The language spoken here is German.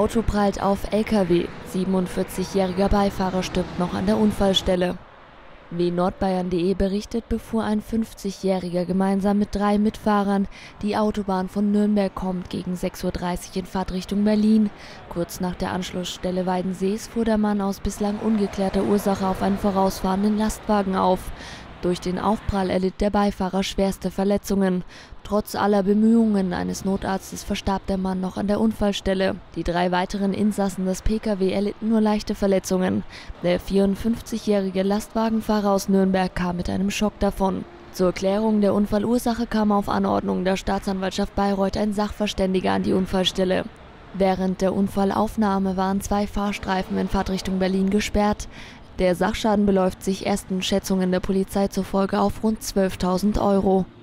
Auto prallt auf LKW. 47-jähriger Beifahrer stirbt noch an der Unfallstelle. Wie nordbayern.de berichtet, befuhr ein 50-Jähriger gemeinsam mit 3 Mitfahrern die Autobahn von Nürnberg kommend gegen 6:30 Uhr in Fahrtrichtung Berlin. Kurz nach der Anschlussstelle Weidensees fuhr der Mann aus bislang ungeklärter Ursache auf einen vorausfahrenden Lastwagen auf. Durch den Aufprall erlitt der Beifahrer schwerste Verletzungen. Trotz aller Bemühungen eines Notarztes verstarb der Mann noch an der Unfallstelle. Die 3 weiteren Insassen des Pkw erlitten nur leichte Verletzungen. Der 54-jährige Lastwagenfahrer aus Nürnberg kam mit einem Schock davon. Zur Klärung der Unfallursache kam auf Anordnung der Staatsanwaltschaft Bayreuth ein Sachverständiger an die Unfallstelle. Während der Unfallaufnahme waren 2 Fahrstreifen in Fahrtrichtung Berlin gesperrt. Der Sachschaden beläuft sich ersten Schätzungen der Polizei zufolge auf rund 12.000 Euro.